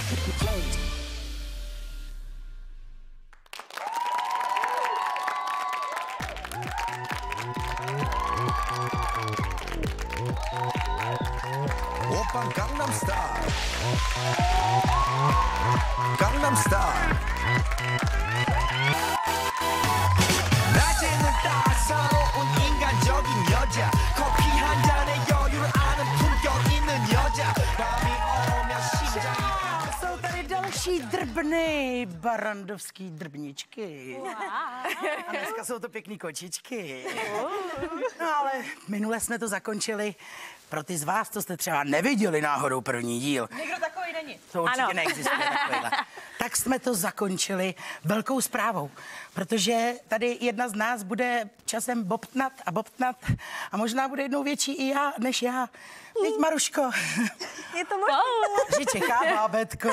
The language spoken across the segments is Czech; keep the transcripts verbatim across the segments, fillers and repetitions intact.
Oppan Gangnam Style. Gangnam Style. 낮에는 따사로운 인간적인 여자. 커피 한 잔에 여유를 아는 품격 있는 여자. 밤이 오면 심장이. Jsou tady další drbny barandovský drbničky. Wow. A dneska jsou to pěkný kočičky. No ale minule jsme to zakončili pro ty z vás, co jste třeba neviděli náhodou první díl. Někdo takový není. To určitě Ano. neexistuje takovýhle. Tak jsme to zakončili velkou zprávou, protože tady jedna z nás bude časem bobtnat a bobtnat a možná bude jednou větší i já, než já. Teď Maruško. Je to možné? Že čeká bábetko.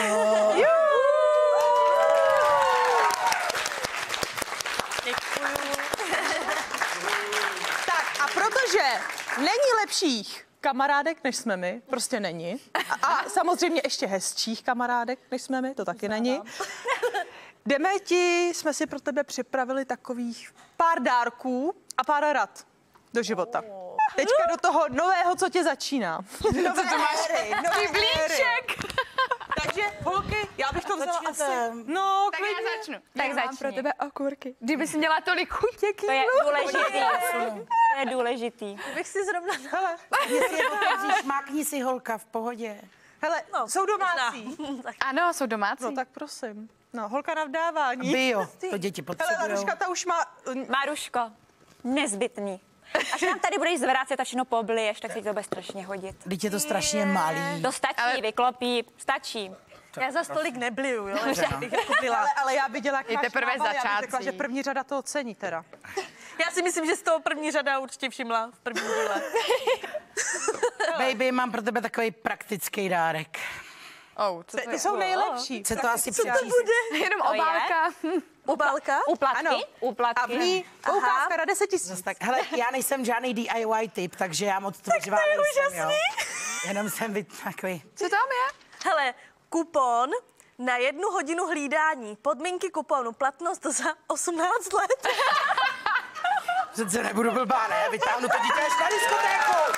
Tak a protože není lepších kamarádek, než jsme my, prostě není. A, a samozřejmě ještě hezčích kamarádek, než jsme my, to taky není. Jdeme ti, jsme si pro tebe připravili takových pár dárků a pár rad do života. Teďka do toho nového, co tě začíná. Nové co to máš? Nový blíček. Takže, holky, já bych to vzala asi... No, Tak klidně. já začnu. Tak Já začni. mám pro tebe okurky. Kdyby jsi měla tolik chutě, To je důležitý. To je důležitý. Bych si zrovna... Hele, Jestli je otevříš, mákni si holka v pohodě. hele no, jsou domácí. Ano, jsou domácí. No tak prosím. No, holka na vdávání. Bio, to děti Hele, potřebují. Laruška, ta už má... Maruško, nezbytný. Až nám tady budeš zvracet a všechno pobliješ, tak si to bude strašně hodit. Teď je to strašně malý. To stačí, Ale- vyklopí, stačí. Já za stolik nebliju, jo? Dobře, no. Bych jako byla. Ale, ale já viděla, jak Je máš teprve nápad, já bych řekla, začátcí. že první řada to ocení teda. Já si myslím, že z toho první řada určitě všimla v první díle. Baby, mám pro tebe takový praktický dárek. Oh, co Ty, to ty je? jsou nejlepší. Chce to asi přečíst. Jenom To je? obálka. Obálka? Úplatky? Ano. Úplatky. A v ní poukázka na deset tisíc. Zas tak, hele, já nejsem žádný D I Y typ, takže já moc tvořivá nejsem, jo. Jenom jsem vy, takový. Co tam je? Hele, kupon na jednu hodinu hlídání. Podmínky kuponu, platnost za osmnáct let. Přece nebudu blbá, ne? Vytáhnu to dítě až na diskotéku.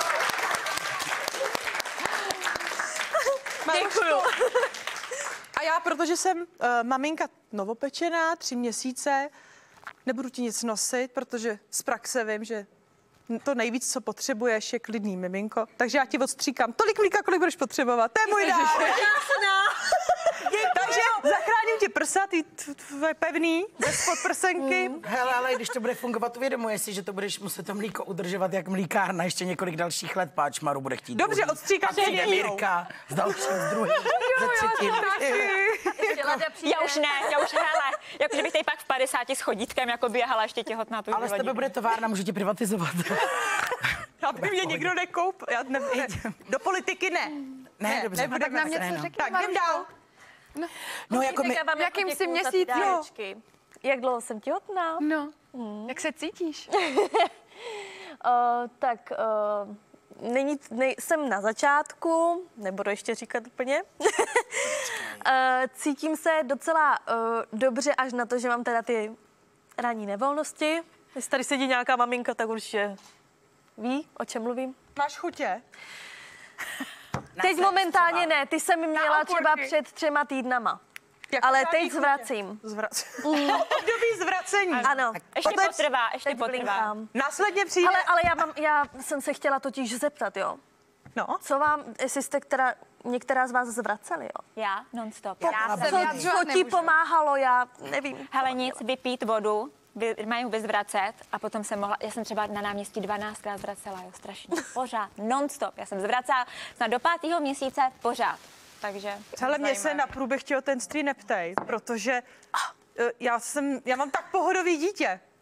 Děkuju. A já, protože jsem uh, maminka novopečená, tři měsíce, nebudu ti nic nosit, protože z praxe vím, že to nejvíc, co potřebuješ, je klidný miminko. Takže já ti odstříkám tolik mlíka, kolik budeš potřebovat. To je můj dár. Takže zachráním ti prsa, ty tvoje pevný, bez podprsenky. Mm. Hele, ale když to bude fungovat, uvědomuje si, že to budeš muset to mlíko udržovat jak mlíkárna ještě několik dalších let, páč Maru bude chtít. Dobře, druhý. odstříkám Pak přijde tě Mirka s dalším, s druhým, ze třetím. Já už ne, já už hele, jakože bych tady pak v padesáti s chodítkem jako běhala ještě těhotná tu Ale z tebe bude továrna, můžu tě privatizovat. Aby mě nikdo nekoup. Já ne, ne, do politiky ne. Ne, dobře. nebudeme Tak nám se- něco no. řekni, Tak, jdem Maruško. dál. No jako my, Říkám vám v jakém jako jsi děkuju za ty měsíci? dárečky. Jak dlouho jsem těhotná? No, jak se cítíš? Uh, tak uh, není, nej, jsem na začátku, nebudu ještě říkat úplně. uh, cítím se docela uh, dobře až na to, že mám teda ty ranní nevolnosti. Jestli tady sedí nějaká maminka, tak určitě ví, o čem mluvím. Máš chutě? Teď momentálně ne, ty jsem měla okurky. třeba před třema týdnama. Jako Ale žádný teď chutě. zvracím. Zvracím. Období zvracení. Ano. Ještě Potom- potrvá, ještě Teď potrvá. blinkám. Následně přijde... Ale, ale já, mám, já jsem se chtěla totiž zeptat, jo. No. Co vám, jestli jste která, některá z vás zvraceli, jo? Já non-stop. Já Já se jsem, vyjadřovat Co ti nemůžu. pomáhalo, já nevím. hele nic, vypít vodu, vy, mají vyzvracet a potom jsem mohla, já jsem třeba na náměstí dvanáctkrát zvracela, jo, strašně, pořád, non-stop. Já jsem zvracela snad do pátého měsíce pořád, takže... Hele, mě se na průběh těhotenství neptej, protože eh, já jsem, já mám tak pohodový dítě.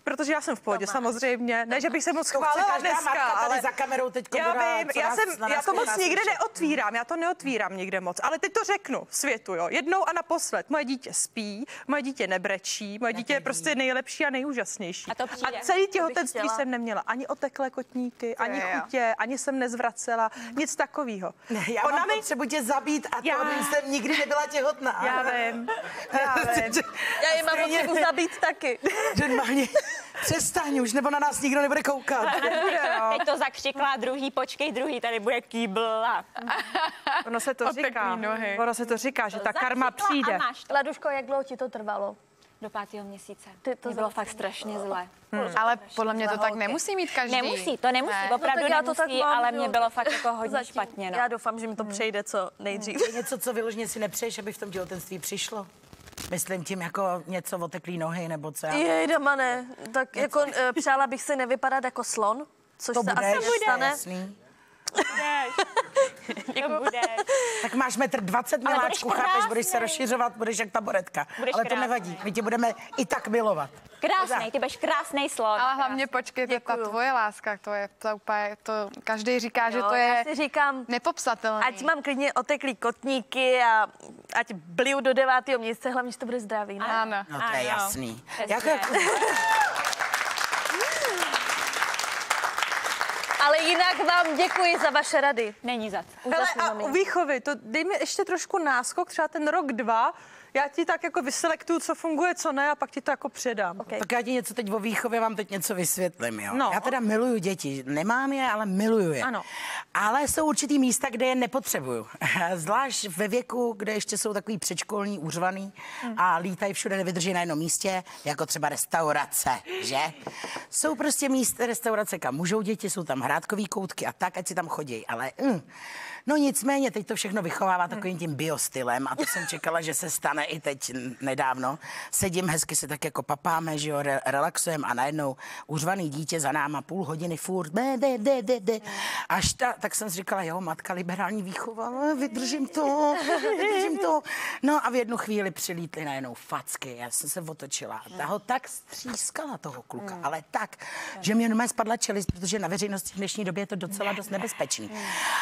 protože já jsem v pohodě, samozřejmě. Ne, že bych se moc To chce chválila každá dneska, matka tady ale za kamerou teďko já dodá, vím, co já, nás- jsem, na nás já to moc nás nikde slyšet. neotvírám, já to neotvírám nikde moc, ale teď to řeknu světu, jo. Jednou a naposled, moje dítě spí, moje dítě nebrečí, moje dítě je prostě nejlepší a nejúžasnější. A to přijde. a celý těhotenství chtěla. jsem neměla ani oteklé kotníky, ani je, jo. chutě, ani jsem nezvracela, nic takového. Já mám potřebu tě zabít a to Já- jsem nikdy nebyla těhotná. Já vím, já vím. Já ji mám Stejně- potřebu zabít taky. Normálně, přestaň už, nebo na nás nikdo nebude koukat. Teď to zakřikla, druhý, počkej, druhý, tady bude kýbla. Ono se to Oteklý říká, nohy. ono se to říká, že ta karma Zakřikla přijde. A máš to. Laduško, jak dlouho ti to trvalo? Do pátého měsíce. Ty to Mě bylo za- fakt strašně zle. Ale podle mě to tak nemusí mít každý. Nemusí, to nemusí, Ne. opravdu No tak já to tak nemusí, mám, ale že mě jo. bylo fakt jako hodně Zatím. špatně. No. Já doufám, že mi to přejde co nejdřív. Je něco, co vyloženě si nepřeješ, aby v tom těhotenství přišlo? Myslím tím jako něco oteklý nohy, nebo co? Já... Jej, Damane, tak jako eh, přála bych si nevypadat jako slon, což To se budeš, asi nestane. jasný. Jako budeš. Tak máš metr dvacet, Ale miláčku, budeš chápeš, budeš se krásnej. rozšiřovat, budeš jak taboretka. Budeš Ale to krásnej. nevadí, my tě budeme i tak milovat. Krásnej, ty budeš krásnej slon. Ale hlavně počkejte, ta Děkuju. tvoje láska, to je to úplně, to každý říká, že Jo, to já je si říkám, nepopsatelné. ať mám klidně oteklý kotníky a ať bliju do devátého měsíce, hlavně, že to bude zdravý, ne? Ano. No to je Ano. jasný. Přesně. Jako, jako, Ale jinak vám děkuji za vaše rady. Není za co. Hele, Úžasný a maminko. u výchovy, to dej mi ještě trošku náskok, třeba ten rok, dva, já ti tak jako vyselektuju, co funguje, co ne, a pak ti to jako předám. Okay. tak já ti něco teď o výchově vám teď něco vysvětlím, jo. No. Já teda miluju děti, nemám je, ale miluju je. Ano. Ale jsou určitý místa, kde je nepotřebuju. Zvlášť ve věku, kde ještě jsou takový předškolní, uřvaný a lítají všude, nevydrží na jednom místě, jako třeba restaurace, že? Jsou prostě místa, restaurace, kam můžou děti, jsou tam hrádkový koutky a tak, ať si tam chodí, ale mm, no nicméně, teď to všechno vychovává takovým tím biostylem a to jsem čekala, že se stane i teď nedávno. Sedím, hezky se tak jako papáme, že jo, re, relaxujeme a najednou uřvaný dítě za náma půl hodiny furt, de, de, de, de, de. Až ta, tak jsem si říkala, jo, matka liberální výchova, ale vydržím to, vydržím to. No a v jednu chvíli přilítly najednou facky, já jsem se otočila. Ta ho tak střískala toho kluka, ale tak, že mě normálně spadla čelist, protože na veřejnosti v dnešní době je to docela dost nebezpečný.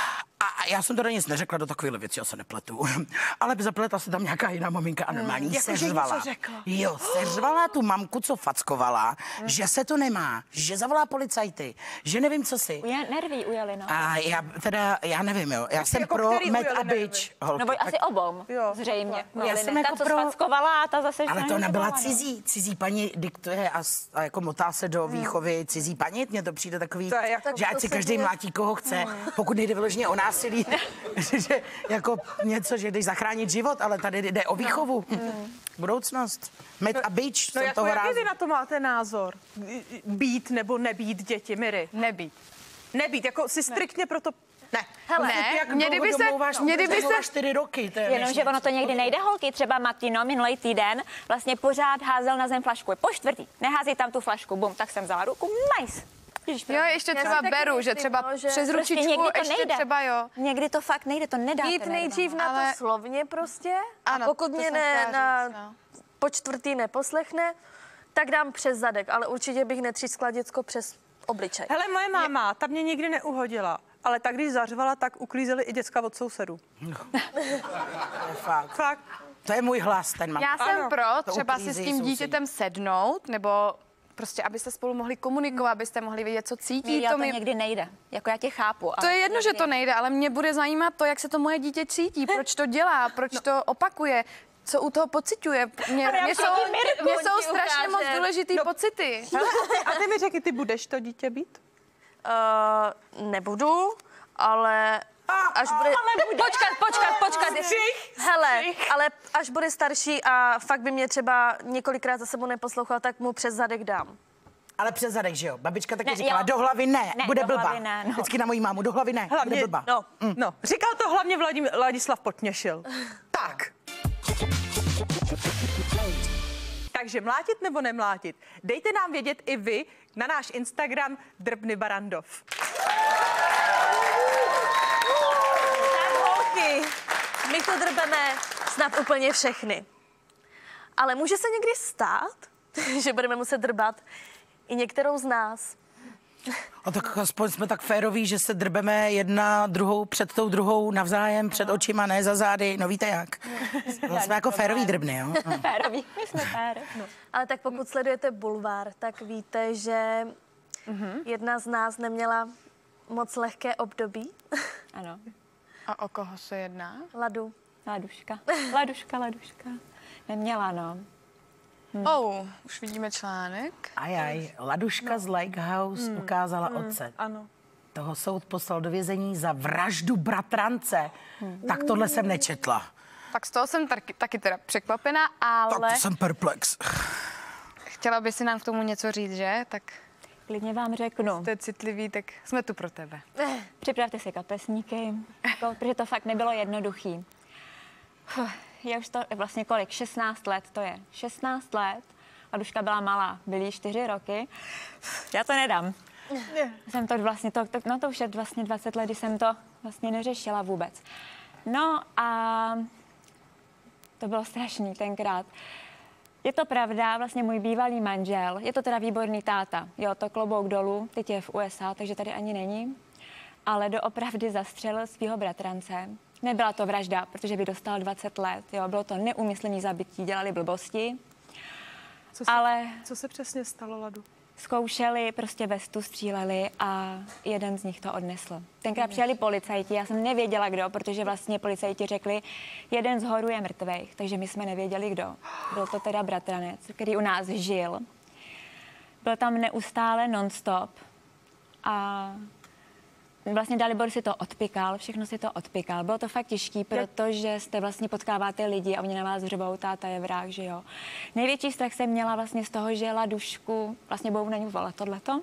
A já jsem teda nic neřekla do takovéhle věci, já se nepletu. Ale zapletla se tam nějaká jiná maminka a normálně jí seřvala. Jo, seřvala tu mamku, co fackovala, že se to nemá, že zavolá policajty, že nevím, co si. Je, nerví ujeli, no. A já teda, já nevím, jo, já jsem Jako pro který med ujeli a nervy? bič. holky. No boj, asi obou, Jo. zřejmě. Já Ujeli, jsem ne? jako Ta, co pro- spackovala a ta zase... Ale to na ní nebyla nebyla, no. cizí, cizí paní diktuje a, s- a jako motá se do výchovy cizí paní, mně to přijde takový, To je jako- že ať to si se každý děje. mlátí koho chce, pokud nejde vyloženě o násilí, že jako něco, že jdeš zachránit život, ale tady jde o výchovu, budoucnost, med a bič, No jsem jako toho jaký rázu. vy na to máte názor? Být nebo nebýt děti, Miry? Nebýt. Nebýt, jako si striktně proto... Ne. Hele, Ne, Jak mě dlouho kdyby se, domlouváš, mě kdyby domlouváš se, čtyři roky, to je Jenomže než- ono to někdy nejde, holky. Třeba Martino minulý týden vlastně pořád házel na zem flašku. Po čtvrtý. Nehází tam tu flašku. Bum, tak jsem vzala ruku. Nice. Ježiš, jo, ještě Já třeba si taky beru, že myslím, třeba no, že přes prostě Prostě ručičku někdy to ještě nejde. třeba jo. Někdy to fakt nejde, to nedáte. Jít nejdřív na Ale- to slovně prostě a Ano, pokud to mě jsem ne, chtěla na říct, no. po čtvrtý neposlechne, tak dám přes zadek, ale určitě bych netřískla děcko přes obličej. Hele, moje máma, ta mě nikdy neuhodila, ale tak, když zařvala, tak uklízeli i děcka od sousedů. To je fakt. Fakt. To je můj hlas, ten mám. Já jsem Ano. pro To třeba si s uklízí tím sousedí. dítětem sednout, nebo prostě, abyste spolu mohli komunikovat, abyste mohli vědět, co cítí. Míria, to mi- někdy nejde. Jako já tě chápu. To je jedno, že to nejde, ale mě bude zajímat to, jak se to moje dítě cítí, proč to dělá, proč to opakuje, co u toho pociťuje. Mě, Ale já mě, už jsou, vidím Mirku, mě on jsou ti strašně moc ukáže. důležitý No. pocity. Hele, a, ty, a ty mi řekni, ty budeš to dítě být? Uh, nebudu, ale až bude... Počkat, počkat, počkat. Hele, ale až bude starší a fakt by mě třeba několikrát za sebou neposlouchal, tak mu přes zadek dám. Ale přes zadek, že jo? Babička taky Ne, říkala, jo. do hlavy ne, Ne, bude do blbá. hlavy ne, no. Vždycky na moji mámu, do hlavy ne, bude Hlavně, blbá. no, no, říkal to hlavně Vladim, Ladislav Potněšil. Tak. Takže mlátit nebo nemlátit? Dejte nám vědět i vy na náš Instagram Drbny Barandov. Tak holky, my to drbeme snad úplně všechny. Ale může se někdy stát, že budeme muset drbat I některou z nás. A tak aspoň jsme tak féroví, že se drbeme jedna druhou před tou druhou navzájem, před očima, ne za zády, no víte jak. No, jsme jako férový drbny, jo. No. Férový, my jsme fér. No. Ale tak pokud sledujete bulvár, tak víte, že jedna z nás neměla moc lehké období. Ano. A o koho se jedná? Ladu. Laduška. Laduška, laduška. Neměla, no. Hm. Oh, už vidíme článek. Ajaj, Laduška z Likehouse ukázala otce. Ano. Toho soud poslal do vězení za vraždu bratrance. Tak tohle jsem nečetla. Tak z toho jsem taky, taky teda překvapená, ale Tak to jsem perplex. chtěla by si nám k tomu něco říct, že? Tak Klidně vám řeknu. to je citlivý, tak jsme tu pro tebe. Připravte si kapesníky, jako, protože to fakt nebylo jednoduchý. Fuh, je už to vlastně kolik? šestnáct let to je. šestnáct let. Laduška byla malá, byly jí čtyři roky. Já to nedám. Jsem to vlastně, to, to, no to už je vlastně dvacet let, kdy jsem to vlastně neřešila vůbec. No a to bylo strašný tenkrát. Je to pravda, vlastně můj bývalý manžel, je to teda výborný táta, jo, to klobouk dolů, teď je v U S A, takže tady ani není, ale doopravdy zastřelil svého bratrance. Nebyla to vražda, protože by dostal dvacet let, jo, bylo to neúmyslné zabití, dělali blbosti, Co se, ale co se přesně stalo, Ladu? zkoušeli, prostě vestu stříleli a jeden z nich to odnesl. Tenkrát přijeli policajti, já jsem nevěděla kdo, protože vlastně policajti řekli, jeden z horů je mrtvej, takže my jsme nevěděli kdo. Byl to teda bratranec, který u nás žil. Byl tam neustále non-stop a vlastně Dalibor si to odpykal, všechno si to odpykal. Bylo to fakt těžký, protože jste vlastně potkáváte lidi a oni na vás řvou, táta je vrah, že jo. Největší strach jsem měla vlastně z toho, že Ladušku, vlastně budou na ní volat tohleto.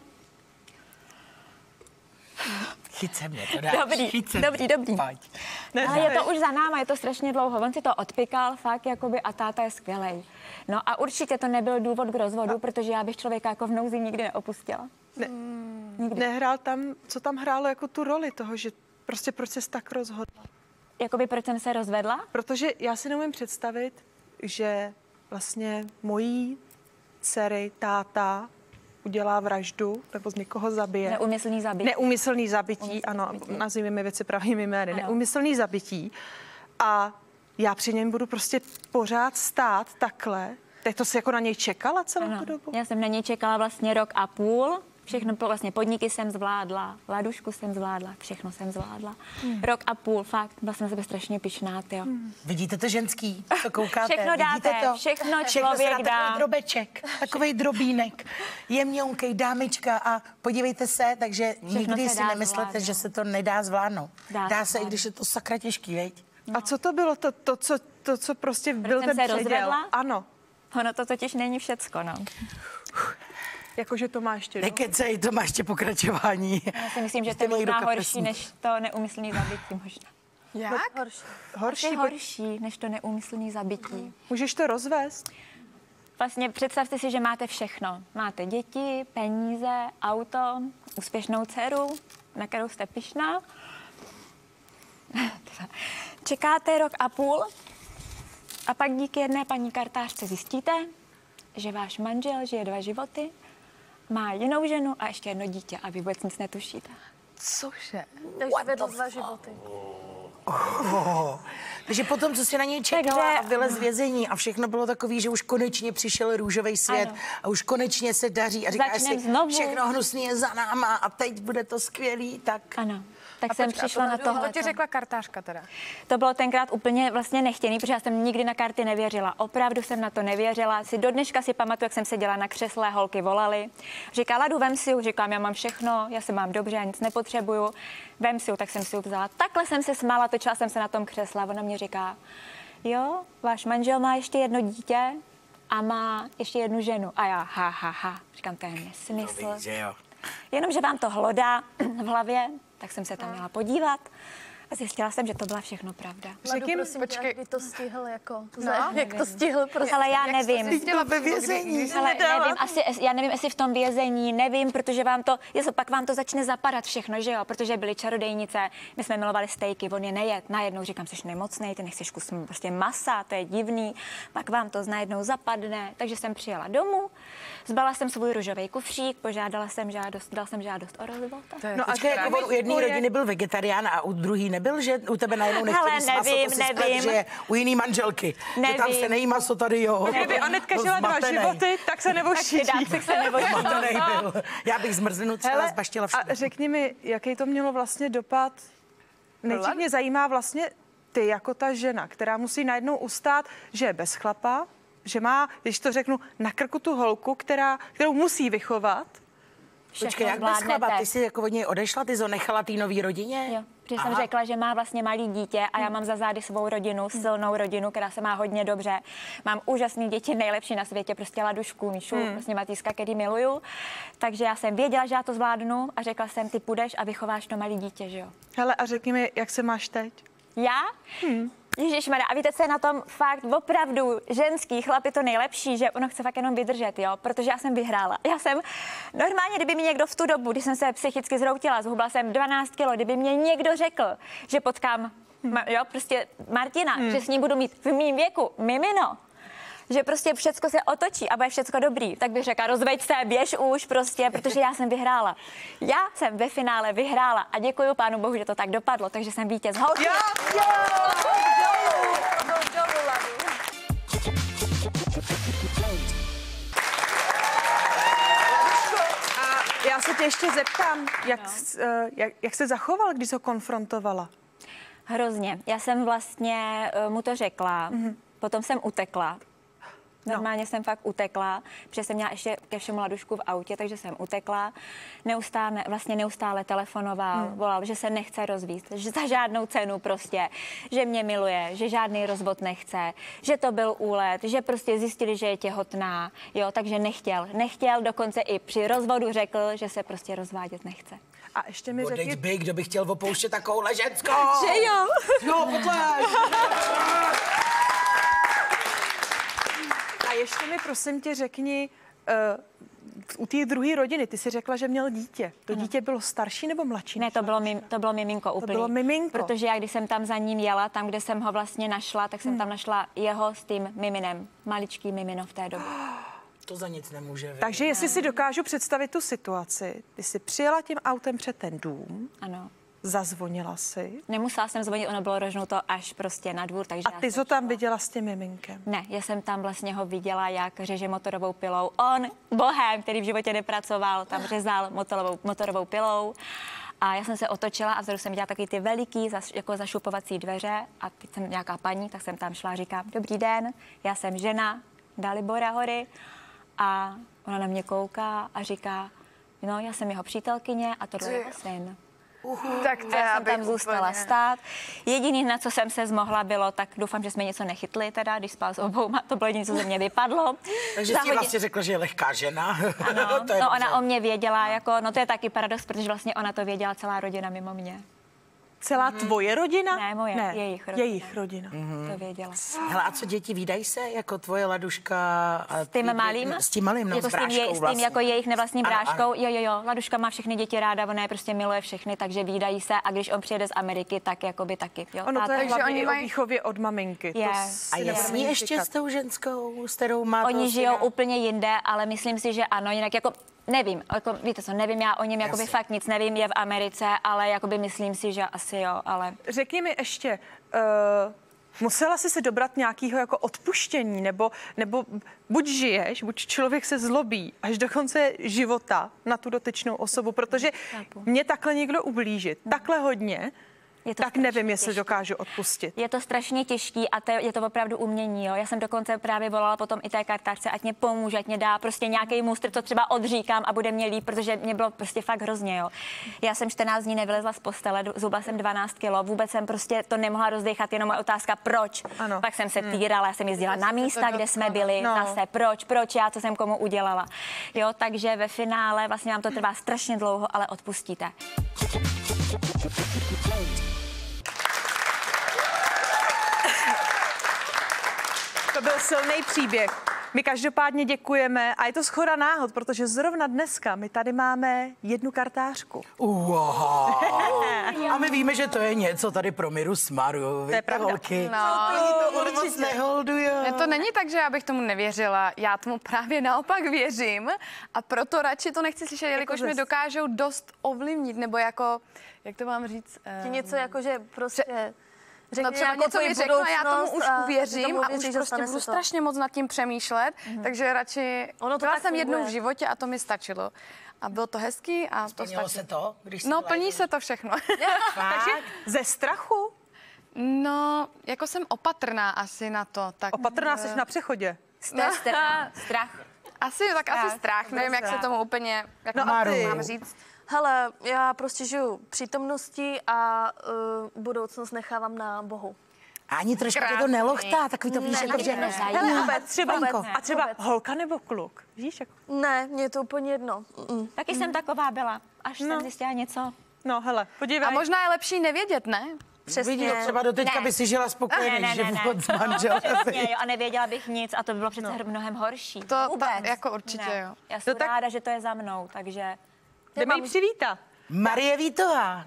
Chyť se mě to dáš. Dobrý, chyť se dobrý, mě. dobrý. Pojď. Ale je to už za náma, je to strašně dlouho. On si to odpykal fakt, jakoby, a táta je skvělej. No a určitě to nebyl důvod k rozvodu, protože já bych člověka jako v nouzi nikdy neopustila. Ne, nehrál tam, co tam hrálo jako tu roli toho, že prostě proč ses tak rozhodla? Jakoby proč jsem se rozvedla? Protože já si neumím představit, že vlastně mojí dcery táta udělá vraždu nebo z někoho zabije. Neumyslný zabití. Neumyslný zabití, Úmyslný ano, zabití. nazýváme věci pravými jmény. Ano. Neumyslný zabití. A já při něm budu prostě pořád stát takhle. Tak to si jako na něj čekala celou Ano. tu dobu? Já jsem na něj čekala vlastně rok a půl. Všechno, vlastně podniky jsem zvládla, Ladušku jsem zvládla, všechno jsem zvládla. Hmm. Rok a půl, fakt, byla jsem na sebe strašně pyšná, tyjo. Hmm. Vidíte to ženský, co koukáte? Všechno dáte, Vidíte to? všechno Všechno se člověk dá. dá. Takový drobeček, takovej drobínek, jemňonkej, dámička a podívejte se, takže nikdy se si dá nemyslete, zvládnout. že se to nedá zvládnout. Dá Dá se se, i zvládnout. když je to sakra těžký, veď? A co to bylo? To, to, co, to, co prostě byl jsem ten se předěl? rozvedla? Ano. Ono to totiž není všecko, no. Jakože to má ještě, no? Nekecej, to má ještě pokračování. Já si myslím, že to Jste je měli možná do horší, kapesník. než to neumyslný zabití možná. Jak? Horší. To Horší, je bo- horší, než to neumyslný zabití. můžeš to rozvést? Vlastně představte si, že máte všechno. Máte děti, peníze, auto, úspěšnou dceru, na kterou jste pyšná. Čekáte rok a půl a pak díky jedné paní kartářce zjistíte, že váš manžel žije dva životy, má jinou ženu a ještě jedno dítě a vy vůbec nic netušíte. Cože? Takže vedl dva životy. Oh. Takže potom, co si na něj čekala Takže- a vylez z vězení a všechno bylo takový, že už konečně přišel růžový svět Ano. a už konečně se daří a říkáš Začnem si, znovu. všechno hnusný je za náma a teď bude to skvělý, tak... Ano, tak jsem přišla na To tohle. ti řekla kartářka teda. To bylo tenkrát úplně vlastně nechtěný, protože já jsem nikdy na karty nevěřila. Opravdu jsem na to nevěřila. Si do dneška si pamatuju, jak jsem seděla na křesle, holky volali. Říkala, Ladu, vem si ju. Říkám, já mám všechno, já se mám dobře, já nic nepotřebuju. Vem si ju, tak jsem si ju vzala. Takhle jsem se smála, točila jsem se na tom křesle a ona mě říká, jo, váš manžel má ještě jedno dítě a má ještě jednu ženu. A já, ha, ha, ha. Říkám, to je nesmysl. Že jo. Jenomže vám to hlodá v hlavě, tak jsem se tam měla podívat a zjistila jsem, že to byla všechno pravda. Ladu, Řekni, prosím počkej. tě, jak by to stihl, jako, no, jak to stihl, prostě. Ale já Jak jsi to nevím. zjistila ve vězení. Ale nevím, asi, já nevím, jestli v tom vězení, nevím, protože vám to, jestli pak vám to začne zapadat všechno, že jo, protože byly čarodejnice, my jsme milovali stejky, on je nejet, najednou říkám, jsi nemocnej, ty nechceš kus prostě masa, to je divný, pak vám to najednou zapadne, takže jsem přijela domů, Zbala jsem svůj růžový kufřík, požádala jsem žádost, dal jsem žádost o rozvod. No a Počkej, jako on u jedné rodiny byl vegetarián a u druhý nebyl, že u tebe najednou nechtěli Hele, maso, nevím, to si nevím. splet, že je u jiný manželky. Nevím. Že tam se nejí maso, tady jo. kdyby Anetka Byl žila dva zmatenej. životy, tak se nevoší. Tak se nevoší. Zmatenej byl. Já bych zmrzlinu třeba Hele, zbaštila a všude. řekni mi, jaký to mělo vlastně dopad? Nejdřív mě zajímá vlastně ty jako ta žena, která musí najednou ustát, že je bez chlapa, že má, když to řeknu, na krku tu holku, která, kterou musí vychovat. Počkej, jak bez chlapa? Ty jsi jako od něj odešla, ty jsi ho nechala té nový rodině? Jo, protože jsem řekla, že má vlastně malý dítě a já mám za zády svou rodinu, silnou rodinu, která se má hodně dobře. Mám úžasný děti, nejlepší na světě, prostě Ladušku, Míšu, hmm. vlastně Matýska, který miluju. Takže já jsem věděla, že já to zvládnu a řekla jsem, ty půjdeš a vychováš to malý dítě, že jo. Hele, a řekni mi, jak se máš teď? Já? Hmm. Ježišmarja, a víte, co je na tom fakt opravdu ženský chlap je to nejlepší, že ono chce fakt jenom vydržet, jo, protože já jsem vyhrála. Já jsem normálně, kdyby mi někdo v tu dobu, když jsem se psychicky zhroutila, zhubla jsem dvanáct kilo, kdyby mě někdo řekl, že potkám, hmm. jo, prostě Martina, hmm. že s ním budu mít v mým věku mimino, že prostě všecko se otočí a bude všecko dobrý, tak bych řekla, rozveď se, běž už prostě, protože já jsem vyhrála. Já jsem ve finále vyhrála a děkuji Pánu Bohu, že to tak dopadlo, takže jsem vítěz. Holky! A já se tě ještě zeptám, jak, no. jak, jak se zachoval, když jsi ho konfrontovala? Hrozně. Já jsem vlastně uh, mu to řekla, mm-hmm. potom jsem utekla. Normálně no. jsem fakt utekla, protože jsem měla ještě ke všemu Ladušku v autě, takže jsem utekla. Neustále, vlastně neustále telefonoval, hmm. volal, že se nechce rozvíst, že za žádnou cenu prostě, že mě miluje, že žádný rozvod nechce, že to byl úlet, že prostě zjistili, že je těhotná, jo, takže nechtěl. Nechtěl, dokonce i při rozvodu řekl, že se prostě rozvádět nechce. A ještě mi řekni... Odeď by, kdo by chtěl opouštět takovouhle ženskou. Že jo? Jo, potléž. A ještě mi prosím tě řekni, uh, u té druhé rodiny, ty jsi řekla, že měl dítě. To ano. dítě bylo starší nebo mladší? Ne, to bylo, mim, to bylo miminko úplně. To bylo miminko. Protože já, když jsem tam za ním jela, tam, kde jsem ho vlastně našla, tak jsem hmm. tam našla jeho s tím miminem. Maličký mimino v té době. To za nic nemůže vědět. Takže jestli si dokážu představit tu situaci, ty jsi přijela tím autem před ten dům. Ano. Zazvonila si. Nemusela jsem zvonit, ono bylo rožnuto až prostě na dvůr, takže a ty jsi ho tam viděla s tím miminkem? Ne, já jsem tam vlastně ho viděla, jak řeže motorovou pilou. On, bohem, který v životě nepracoval, tam řezal motorovou, motorovou pilou. A já jsem se otočila a vzadu jsem viděla takový ty veliký, zaš, jako zašupovací dveře a teď jsem nějaká paní, tak jsem tam šla a říkám, dobrý den, já jsem žena Dalibora Hory a ona na mě kouká a říká, no já jsem jeho přítelkyně a tohle je jeho syn. Uhu, tak to a já já jsem tam zůstala úplně stát. Jediný, na co jsem se zmohla, bylo, tak doufám, že jsme něco nechytli teda, když spal s obouma, to bylo jediné, co ze mě vypadlo. Takže jsi hodin... vlastně řekla, že je lehká žena. Ano, to je no ona o mě věděla, jako, no to je taky paradox, protože vlastně ona to věděla celá rodina mimo mě. Celá mm. tvoje rodina? Ne, moje, ne, jejich rodina. Jejich rodina. Mm-hmm. To věděla. Hele, a co děti, vídají se jako tvoje Laduška? A s tím malým? S tím malým, no, jako s bráškou s tím, je, vlastně. s tím jako jejich nevlastní bráškou. Ano, ano. Jo, jo, jo, Laduška má všechny děti ráda, ona je prostě miluje všechny, takže vídají se a když on přijede z Ameriky, tak jakoby taky. Jo, ono to je že oni mají o výchově od maminky. Je, to a je s ní ještě s tou ženskou, s kterou má Oni žijou úplně jinde, ale myslím si, že ano, jinak jako nevím, jako, víte co, nevím, já o něm jakoby fakt nic nevím, je v Americe, ale jakoby myslím si, že asi jo, ale... Řekni mi ještě, uh, musela jsi se dobrat nějakého jako odpuštění, nebo, nebo buď žiješ, buď člověk se zlobí až do konce života na tu dotyčnou osobu, protože mě takhle někdo ublížit, takhle hodně, Je to tak nevím, jestli těžký. dokážu odpustit. Je to strašně těžký a to, je to opravdu umění. Jo? Já jsem dokonce právě volala potom i té kartářce, ať mě pomůže, ať mě dá prostě nějaký mustr, co třeba odříkám a bude mě líp, protože mě bylo prostě fakt hrozně. Jo? Já jsem čtrnáct dní nevylezla z postele, zhubla jsem dvanáct kilo, vůbec jsem prostě to nemohla rozdechat, jenom moje otázka, proč. Ano. Pak jsem se týrala, já jsem jezdila na místa, kde jsme byli, no. zase proč, proč já, co jsem komu udělala. Jo? Takže ve finále vlastně vám to trvá strašně dlouho, ale odpustíte. To byl silný příběh. My každopádně děkujeme a je to shoda náhod, protože zrovna dneska my tady máme jednu kartářku. Uha. A my víme, že to je něco tady pro Miru Smaru. To je pravda. Holky. No. To moc neholduje. Ne, to není tak, že já bych tomu nevěřila. Já tomu právě naopak věřím a proto radši to nechci slyšet, jelikož Jako mi dokážou dost ovlivnit, nebo jako, jak to mám říct? Ti něco jako, že prostě... No Řekni třeba nějakou něco mi tvoji řekla, já tomu budoucnost už a ty uvěřím tomu a věříš, už že prostě stane budu se to. strašně moc nad tím přemýšlet, mm-hmm. takže radši... Ono to Byla tak jsem jednou v funguje. životě a to mi stačilo. A bylo to hezký a to Splnilo stačilo. se to, když jsi No, byla plní jednou- se to všechno. Takže ze strachu? No, jako jsem opatrná asi na to. Tak, Opatrná jsi na přechodě. To je strach. strach. Asi, tak Strach. asi strach, nevím, jak se tomu úplně, jak No no a ty? mám říct. Hele, já prostě žiju přítomností a uh, budoucnost nechávám na Bohu. Ani trošku tě to Krásný. nelochtá, takový to víš, Ne, jako ne, že... ne. Hele, a třeba, Vůbec a třeba vůbec. holka nebo kluk? Víš, jako... Ne, mně je to úplně jedno. Mm. Taky jsem taková byla, až jsem zjistila něco. No hele, podívej. A možná je lepší nevědět, ne? Přesně. Vidíš, třeba do teďka Ne. by si žila spokojený Ne, ne, ne, ne. život s manželem. Přesně, jo, a nevěděla bych nic a to by bylo přece mnohem horší. To Vůbec. ta- jako určitě, Ne. jo. Já jsem No tak- ráda, že to je za mnou, takže... Jdeme jí přivítat. Marie Vítová.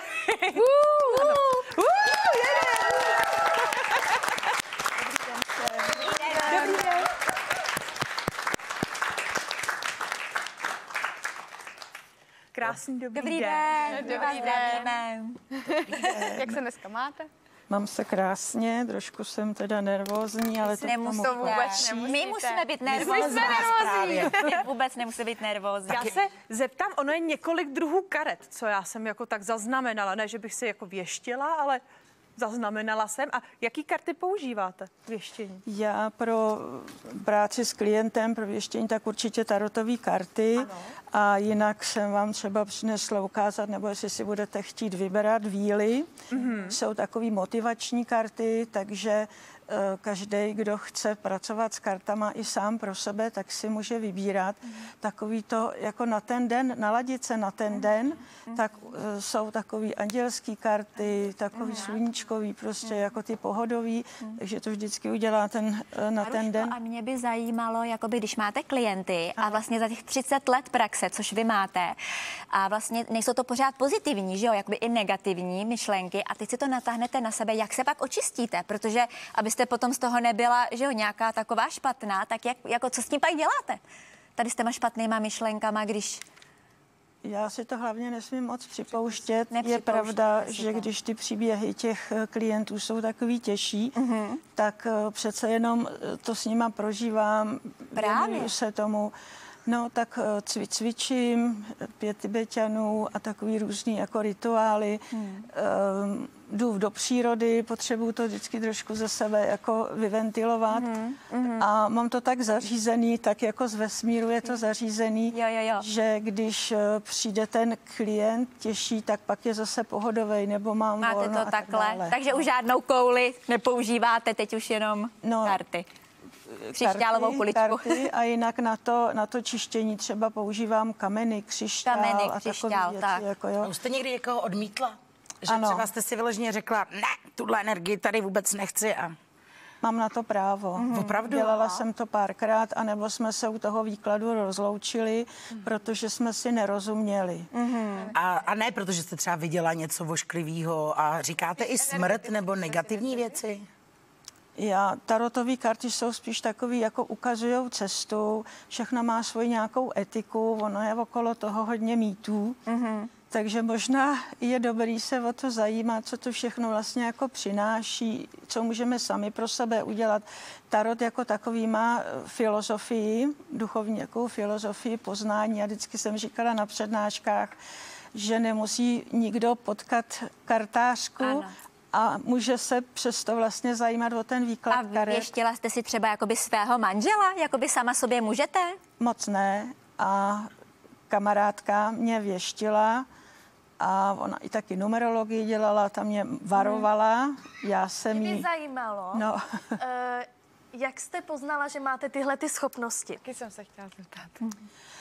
Krásný dobrý, Dobrý den. den, my vás zdravíme. Jak se dneska máte? Mám se krásně, trošku jsem teda nervózní, ale to k tomu Nemusíte. vůbec My nemusíte. musíme být jsme nervózní. z vás právě. My vůbec nemusíme být nervózní. Já se zeptám, ono je několik druhů karet, co já jsem jako tak zaznamenala. Ne, že bych si jako věštila, ale zaznamenala jsem. A jaký karty používáte k věštění? Já pro práci s klientem, pro věštění, tak určitě tarotové karty. Ano. A jinak jsem vám třeba přinesla ukázat, nebo jestli si budete chtít vybrat víly. Mm-hmm. Jsou takové motivační karty, takže každý, kdo chce pracovat s kartama i sám pro sebe, tak si může vybírat mm. takový to, jako na ten den, naladit se na ten mm. den, mm. tak uh, jsou takový andělský karty, takový mm. sluníčkový, prostě mm. jako ty pohodový, mm. takže to vždycky udělá ten, uh, na ten den. A mě by zajímalo, jakoby, když máte klienty a vlastně za těch třicet let praxe, což vy máte, a vlastně nejsou to pořád pozitivní, že jo, jakoby i negativní myšlenky a teď si to natáhnete na sebe, jak se pak očistíte, protože abyste potom z toho nebyla, že jo, nějaká taková špatná, tak jak, jako co s tím pak děláte? Tady s těma špatnýma myšlenkama, když... Já si to hlavně nesmím moc připouštět. Je Nepřipouštěte pravda, si že to. když ty příběhy těch eh, klientů jsou takový těžší, Mhm. tak eh, přece jenom eh, to s nima prožívám, Právě. věnuju se tomu. No, tak eh, cvi, cvičím, pět tibetanů a takový různý jako rituály. Hmm. Ehm, jdu do přírody, potřebuju to vždycky trošku ze sebe jako vyventilovat. Mhm, mhm. A mám to tak zařízený, tak jako z vesmíru je to zařízený, Jo, jo, jo. že když eh, přijde ten klient těžší, tak pak je zase pohodovej, nebo mám Máte volno to a tak takhle, dále. takže už žádnou kouli nepoužíváte, teď už jenom No, karty. Křišťálovou kuličku. karty a jinak na to, na to čištění třeba používám kameny, křišťál Kameny, a křišťál, takové věci. tak. Jako A jo. už jste někdy někoho odmítla? Že Ano. třeba jste si vyloženě řekla, ne, tuhle energii tady vůbec nechci a... Mám na to právo. Mhm. Opravdu? Dělala jsem to párkrát, anebo jsme se u toho výkladu rozloučili, Mhm. protože jsme si nerozuměli. A, a ne, protože jste třeba viděla něco vošklivého a říkáte i smrt nebo negativní věci? Já, tarotové karty jsou spíš takový, jako ukazujou cestu, všechno má svoji nějakou etiku, ono je okolo toho hodně mýtů, mm-hmm. takže možná je dobrý se o to zajímat, co to všechno vlastně jako přináší, co můžeme sami pro sebe udělat. Tarot jako takový má filozofii, duchovní jakou filozofii poznání. Já vždycky jsem říkala na přednáškách, že nemusí nikdo potkat kartářku, Ano. a může se přesto vlastně zajímat o ten výklad A karet. věštila jste si třeba jakoby svého manžela? Jakoby sama sobě můžete? Moc ne. A kamarádka mě věštila a ona i taky numerologii dělala, ta mě varovala. Já jsem Mě by jí... zajímalo, No, eh, jak jste poznala, že máte tyhle ty schopnosti? Taky jsem se chtěla zeptat.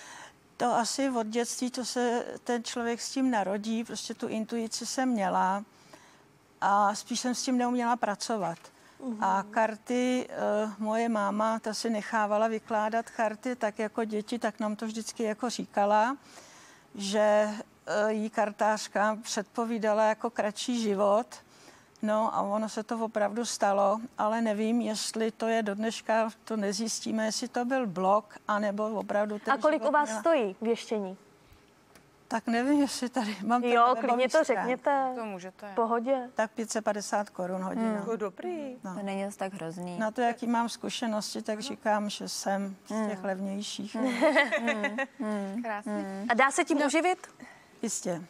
to asi od dětství, to se ten člověk s tím narodí, prostě tu intuici jsem měla a spíš jsem s tím neuměla pracovat. A karty, uh, moje máma, ta si nechávala vykládat karty tak jako děti, tak nám to vždycky jako říkala, že uh, jí kartářka předpovídala jako kratší život. No a ono se to opravdu stalo, ale nevím, jestli to je do dneška, to nezjistíme, jestli to byl blok, anebo opravdu ten A kolik život u vás měla. stojí věštění? Tak nevím, jestli tady mám to na Jo, webový klidně to stránce. řekněte. To můžete. V pohodě. Tak pět set padesát korun hodina. Jako dobrý. To není zase tak hrozný. Na to, jaký mám zkušenosti, tak říkám, že jsem z těch levnějších. Krásně. A dá se tím uživit? Jistě.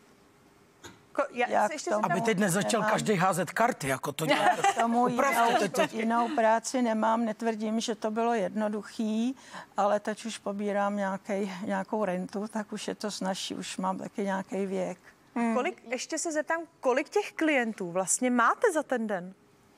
Ko, já Jak se ještě to? zeptám, Aby teď nezačal Nemám. každý házet karty, jako to dělá. K tomu Opravdu, jinou, to- to- jinou práci nemám, netvrdím, že to bylo jednoduchý, ale teď už pobírám nějakej, nějakou rentu, tak už je to snazší, už mám taky nějaký věk. kolik, ještě se zeptám, kolik těch klientů vlastně máte za ten den?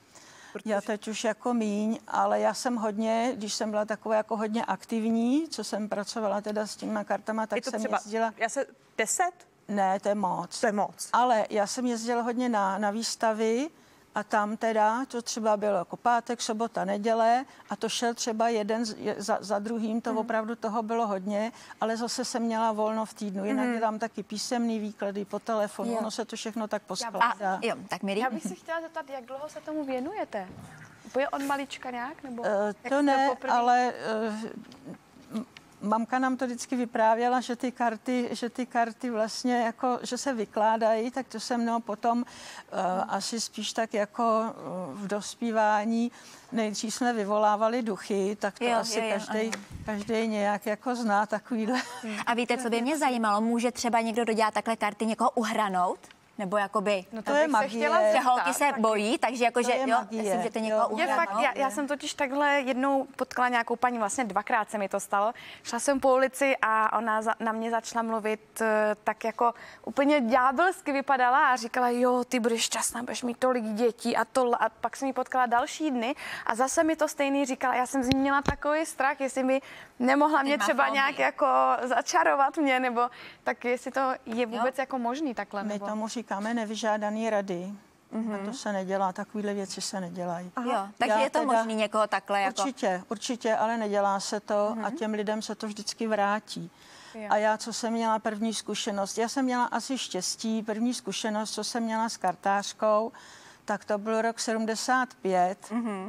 Já teď už jako míň, ale já jsem hodně, když jsem byla taková jako hodně aktivní, co jsem pracovala teda s těma kartama, tak Je to jsem třeba, jezdila. já se, deset? Ne, to je moc. To je moc. Ale já jsem jezdila hodně na, na výstavy a tam teda to třeba bylo jako pátek, sobota, neděle a to šel třeba jeden z- je- za, za druhým, to opravdu toho bylo hodně, ale zase jsem měla volno v týdnu. Jinak dělám taky písemný výklady po telefonu, Jo. ono se to všechno tak A poskládá. jo, tak milí. Já bych se chtěla zeptat, jak dlouho se tomu věnujete? Bude od malička nějak? Nebo Eh, jak to jste ne, poprvé- ale eh, m- mamka nám to vždycky vyprávěla, že ty karty, že ty karty vlastně jako, že se vykládají, tak to se mnou potom uh, asi spíš tak jako uh, v dospívání nejdřív jsme vyvolávali duchy, tak to Jo, asi jo, jo, každý, ano. každý nějak jako zná takovýhle. A víte, co by mě zajímalo? Může třeba někdo dodělat takhle karty někoho uhranout? Nebo jakoby... No To je bych se magie. chtěla Že zeptat holky se taky. bojí, takže jakože, To je jo, magie. jestli můžete Jo, někoho je Je uhranout. fakt, já, já jsem totiž takhle jednou potkala nějakou paní, vlastně dvakrát se mi to stalo. Šla jsem po ulici a ona za, na mě začala mluvit eh, tak jako úplně ďábelsky vypadala a říkala, jo, ty budeš šťastná, budeš mít tolik dětí a to. A pak jsem ji potkala další dny a zase mi to stejný říkala, já jsem z ní měla takový strach, jestli by nemohla mě má třeba fobii. nějak jako začarovat mě, nebo tak jestli to je vůbec jako možný takhle. My Nebo... tomu říkáme nevyžádaný rady. A to se nedělá, takovýhle věci se nedělají. Jo, takže Já je to teda- možný někoho takhle jako... Určitě, určitě, ale nedělá se to a těm lidem se to vždycky vrátí. A já, co jsem měla první zkušenost, já jsem měla asi štěstí, první zkušenost, co jsem měla s kartářkou, tak to byl rok sedmdesát pět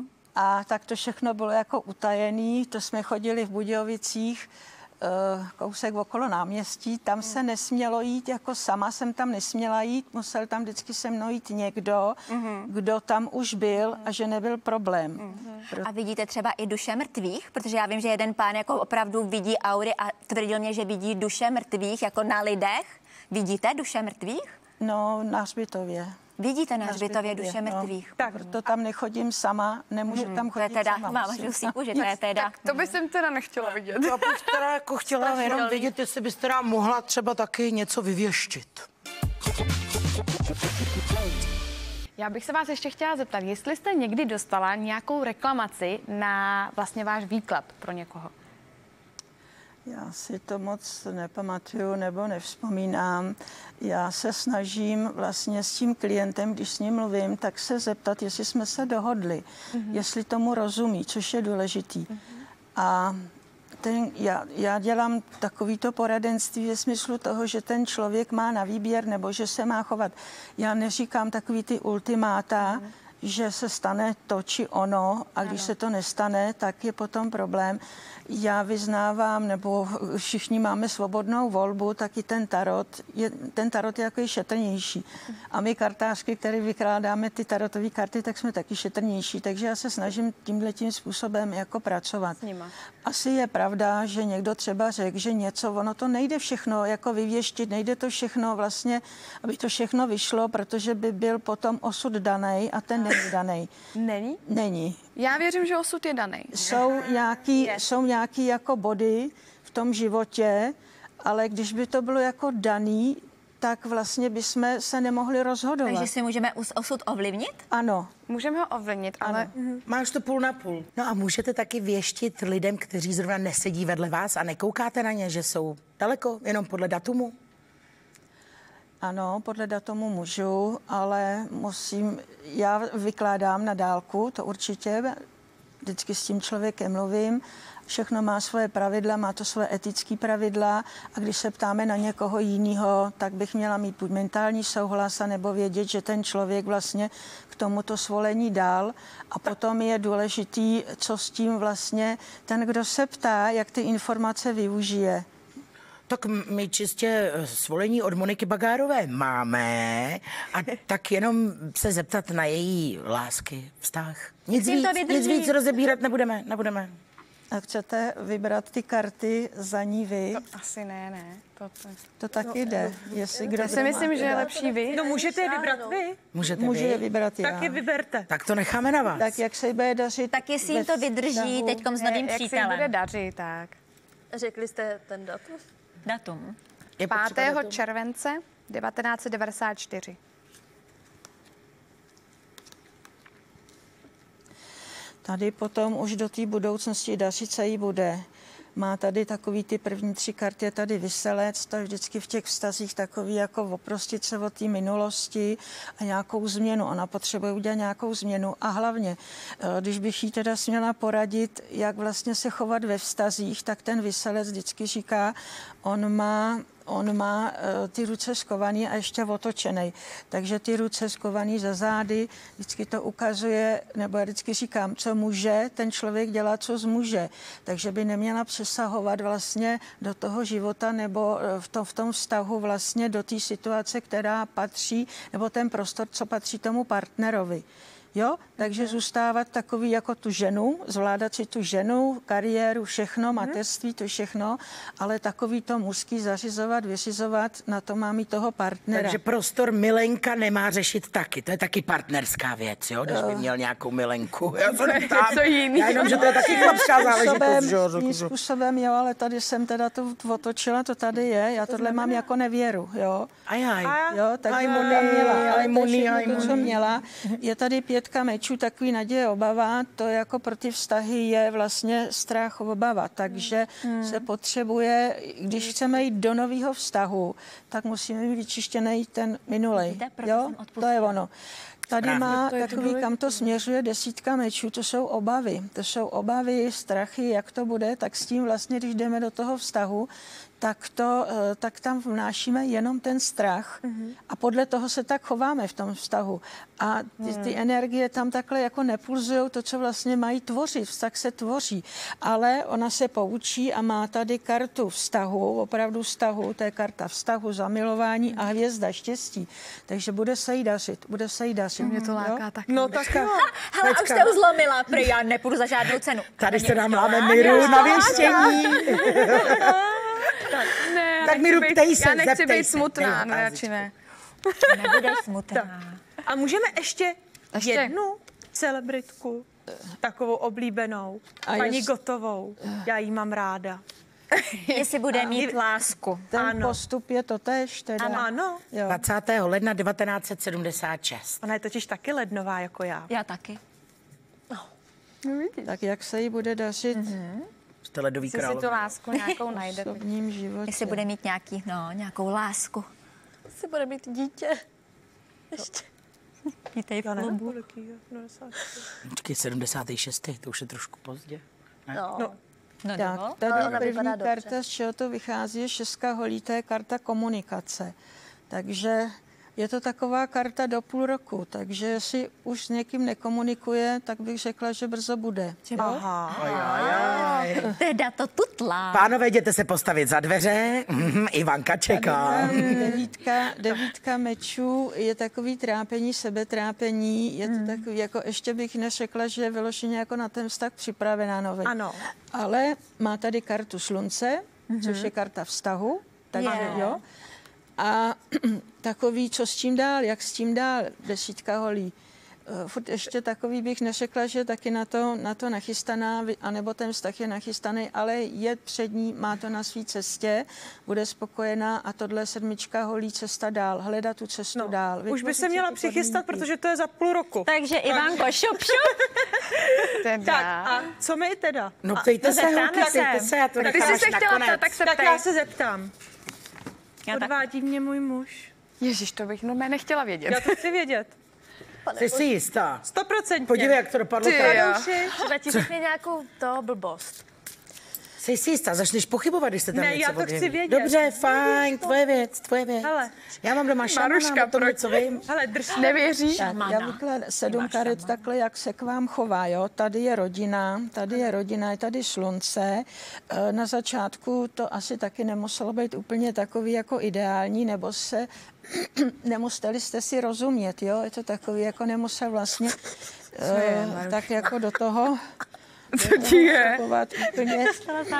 a tak to všechno bylo jako utajený, to jsme chodili v Budějovicích, eh, kousek okolo náměstí, tam se nesmělo jít, jako sama jsem tam nesměla jít, musel tam vždycky se mnou jít někdo, kdo tam už byl a že nebyl problém. A vidíte třeba i duše mrtvých? Protože já vím, že jeden pán jako opravdu vidí aury a tvrdil mě, že vidí duše mrtvých jako na lidech. Vidíte duše mrtvých? No, na hřbitově. Vidíte na Na hřbitově hřbitově, duše no. mrtvých? Tak proto tam nechodím sama, nemůžu tam To je chodit teda, sama. mám musím. dusí kůži, to je teda... To bych jsem teda nechtěla vidět. Já bych teda jako chtěla jenom vědět, jestli byste teda mohla třeba taky něco vyvěštit. Já bych se vás ještě chtěla zeptat, jestli jste někdy dostala nějakou reklamaci na vlastně váš výklad pro někoho. Já si to moc nepamatuju nebo nevzpomínám. Já se snažím vlastně s tím klientem, když s ním mluvím, tak se zeptat, jestli jsme se dohodli, mm-hmm. jestli tomu rozumí, což je důležitý. Mm-hmm. A ten, já, já dělám takovýto poradenství ve smyslu toho, že ten člověk má na výběr nebo že se má chovat. Já neříkám takový ty ultimáta, mm-hmm. že se stane to či ono a když ano. se to nestane, tak je potom problém. Já vyznávám, nebo všichni máme svobodnou volbu, taky ten tarot je, ten tarot je jako šetrnější. A my kartářky, které vykládáme ty tarotové karty, tak jsme taky šetrnější. Takže já se snažím tímhletím způsobem jako pracovat. Asi je pravda, že někdo třeba řekl, že něco, ono to nejde všechno jako vyvěštit, nejde to všechno vlastně, aby to všechno vyšlo, protože by byl potom osud danej a ten není danej. Není? Není. Já věřím, že osud je daný. Jsou nějaký, jsou nějaký jako body v tom životě, ale když by to bylo jako daný, tak vlastně bychom se nemohli rozhodovat. Takže si můžeme us- osud ovlivnit? Ano. Můžeme ho ovlivnit, ale Ano. Máš to půl na půl. No a můžete taky věštit lidem, kteří zrovna nesedí vedle vás a nekoukáte na ně, že jsou daleko, jenom podle datumu? Ano, podle datumu můžu, ale musím, já vykládám na dálku, to určitě, vždycky s tím člověkem mluvím, všechno má svoje pravidla, má to svoje etické pravidla a když se ptáme na někoho jiného, tak bych měla mít buď mentální souhlas, nebo vědět, že ten člověk vlastně k tomuto svolení dal a potom je důležitý, co s tím vlastně ten, kdo se ptá, jak ty informace využije. Tak my čistě svolení od Moniky Bagárové máme a tak jenom se zeptat na její lásky, vztah. Nic víc, nic víc rozebírat nebudeme, nebudeme. A chcete vybrat ty karty za ní vy? To asi ne, ne. To, to... To taky jde. Jestli kdo Já si myslím, že je lepší vy. No můžete je vybrat vy. Můžete Může vy? je vybrat já. Tak je vyberte. Tak to necháme na vás. Tak jak se jí bude dařit? Tak jestli jim to vydrží teďkom s novým Jak se jim bude přítelem. dařit, tak. Řekli jste ten datum? Datum. Je potřeba pátého datum? července devatenáct set devadesát čtyři. Tady potom už do té budoucnosti dařit se jí bude. Má tady takový ty první tři karty, je tady Vyselec, to je vždycky v těch vztazích takový jako oprostit se od té minulosti a nějakou změnu. Ona potřebuje udělat nějakou změnu a hlavně, když bych jí teda směla poradit, jak vlastně se chovat ve vztazích, tak ten Vyselec vždycky říká, on má On má uh, ty ruce skovaný a ještě otočený. Takže ty ruce skovaný za zády, vždycky to ukazuje, nebo já vždycky říkám, co může, ten člověk dělá, co zmůže. Takže by neměla přesahovat vlastně do toho života nebo v, to, v tom vztahu vlastně do té situace, která patří, nebo ten prostor, co patří tomu partnerovi. Jo, takže zůstávat takový jako tu ženu, zvládat si tu ženu, kariéru, všechno, mateřství, to všechno, ale takový to mužský zařizovat, vyřizovat, na to má mít toho partnera. Takže prostor milenka nemá řešit taky. To je taky partnerská věc, jo? Když by měl nějakou milenku. Já se neptám. Co jiný. Já jenom, že to je taky chlapská záležitost, že jo? Tím způsobem, jo, ale tady jsem teda to otočila, to tady je, já tohle mám jako nevěru, jo. Ajaj. Jo, takže Aj, to Moni, měla, ale aj, to Moni, všechno aj, to, co Moni. měla. Je tady pětka mečů, takový naděje, obava, to jako pro ty vztahy je vlastně strach, obava, takže hmm. se potřebuje, když chceme jít do nového vztahu, tak musíme mít vyčištěný ten minulej, Vidíte, proto jo, jsem to odpustila. je ono. Tady Správně. má takový, kam to směřuje, desítka mečů, to jsou obavy. To jsou obavy, strachy, jak to bude, tak s tím vlastně, když jdeme do toho vztahu, tak, to, tak tam vnášíme jenom ten strach mm-hmm. a podle toho se tak chováme v tom vztahu. A ty, ty energie tam takhle jako nepulzujou to, co vlastně mají tvořit. Vztah se tvoří, ale ona se poučí a má tady kartu vztahu, opravdu vztahu, to je karta vztahu, zamilování a hvězda štěstí. Takže bude se jí dařit, bude se jí dařit. Mě to láká jo? taky. No tak jo. Hele, a už jste uzlomila, prý já nepůjdu za žádnou cenu. Tady se nám láme Miru na věštění. Ne, Tak Miru, ptej se, já nechci zeptej být se. smutná, Dej no, otázečku. radši ne. Nebudeš smutná. A můžeme ještě, Ještě? jednu celebritku, takovou oblíbenou, A paní jest- Gotovou. Já jí mám ráda. Jestli bude mít lásku. Ten Ano. postup je totéž teda. Ano, ano. Jo. dvacátého ledna devatenáct set sedmdesát šest. Ona je totiž taky lednová jako já. Já taky. Tak jak se jí bude dařit Jste ledový Jestli si král. tu lásku nějakou najde. v osobním životě? Jestli bude mít nějaký, no, nějakou lásku. Si bude mít dítě. Ještě. Vítej v Já nevím, klubu. kolik jí je, devadesát. Počkej, sedmdesát šest. To už je trošku pozdě. No. No. No, Tak, nebo? tady Ale ona první vypadá dobře. karta, z čeho to vychází, je šestka holí, to je karta komunikace. Takže je to taková karta do půl roku, takže jestli už s někým nekomunikuje, tak bych řekla, že brzo bude. Jo? Aha. Teda to tutlá. Pánové, jděte se postavit za dveře. Mhm, Ivanka čeká. Devítka, devítka mečů je takový trápení, sebetrápení, je to takový, jako ještě bych neřekla, že je vyloženě jako na ten vztah připravená nový. Ano. Ale má tady kartu slunce, což je karta vztahu, takže Je. jo. A takový, co s tím dál, jak s tím dál, desítka holí. Uh, furt ještě takový bych neřekla, že taky na to, na to nachystaná, vy- anebo ten vztah je nachystaný, ale je před ní, má to na své cestě, bude spokojená a tohle sedmička holí, cesta dál, hledá tu cestu No, dál. už by vytvořit se si měla ty přichystat, podmínky. protože to je za půl roku. Takže Ivanko, šup, šup. Teda. Tak a co my teda? No A- ptejte se, zeptáme holky, se. ptejte se, já to Ty nechám jsi až se chtěla nakonec. ptát, tak se tak ptej. já se zeptám. Já tak, Odvádí mě můj muž. Ježíš, to bych normálně nechtěla vědět. Já to chci vědět. Jsi si jistá? Sto procent. Podívej, jak to dopadlo. Ty tady. jo. Třeba ti řekne nějakou to blbost. Jsi si jistá, začneš pochybovat, když se tam Ne, něco já to objeví. chci vědět. Dobře, fajn, tvoje věc, tvoje věc. Hele. Já mám doma šamana, Maruška, o tom proč? něco vím. Hele, drž. Nevěříš? Tak, já vykládám sedm karet takhle, jak se k vám chová, jo. Tady je rodina, tady je rodina, je tady slunce. E, Na začátku to asi taky nemuselo být úplně takový jako ideální, nebo se nemuseli jste si rozumět, jo. Je to takový, jako nemusel vlastně e, tak jako do toho Co ti je? vstupovat úplně.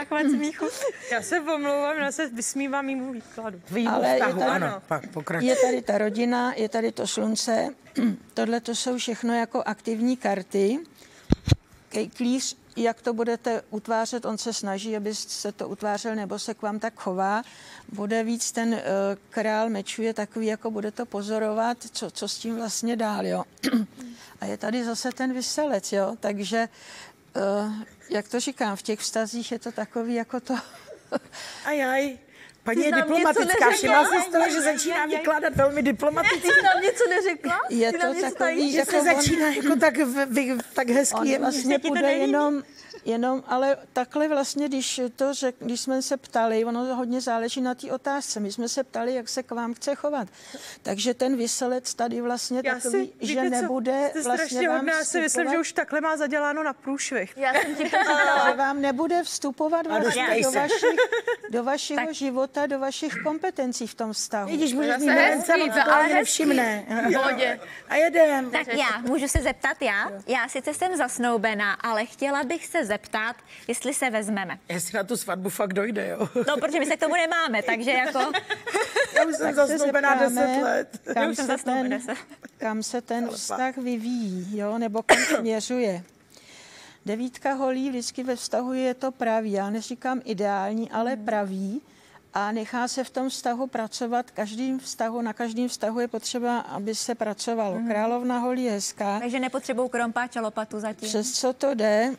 Já se omlouvám, já se vysmívám mýmu výkladu. Tvýmu Ale je vztahu, to- ano, pak pokračuj. Je tady ta rodina, je tady to slunce, tohle to jsou všechno jako aktivní karty. Kejklíř, jak to budete utvářet, on se snaží, aby se to utvářel, nebo se k vám tak chová. Bude víc ten uh, král mečů je takový, jako bude to pozorovat, co, co s tím vlastně dál, jo. A je tady zase ten vyselec, jo, takže, uh, jak to říkám, v těch vztazích je to takový, jako to... Ajaj, paní je nám něco diplomatická, neřekla? všimla jsi z toho, že začíná vykládat velmi diplomaticky. Ty jsi nám něco neřekla? Je Ty to nám něco takový, tajíš? Že jako se on- začíná jako tak, v, v, tak hezký. On jemný. vlastně půjde jenom, jenom, ale takhle vlastně, když, to řek, když jsme se ptali, ono hodně záleží na té otázce, my jsme se ptali, jak se k vám chce chovat. Takže ten vyselec tady vlastně Já takový, si, že víte co, nebude jste vlastně strašně vám hodná, já si myslím, vstupovat- že už takhle má zaděláno na průšvih. Já jsem ti to že říkala. vám nebude vstupovat vlastně dostej do, se. vašich, do vašeho života, do vašich kompetencí v tom vztahu. Vidíš, můžeš Zase mít hezký, milence, to to ale ani hezký. nevšimne. Pohodě. A jedem. Tak já, můžu se zeptat já? Já sice jsem zasnoubená, ale chtěla bych se zeptat, jestli se vezmeme. Jestli na tu svatbu fakt dojde, jo. No, protože my se k tomu nemáme, takže jako... Já už jsem Tak se zasnoubená zeptáme, deset let. Kam už jsem se, zasnoubená ten, deset. kam se ten vztah vyvíjí, jo, nebo kam směřuje. Devítka holí vždycky ve vztahu je to pravý. Já neříkám ideální, ale pravý. A nechá se v tom vztahu pracovat. Každým vztahu, na každém vztahu je potřeba, aby se pracovalo. Královna holí je hezká. Takže nepotřebuju krompáč a lopatu zatím. Přes co to jde?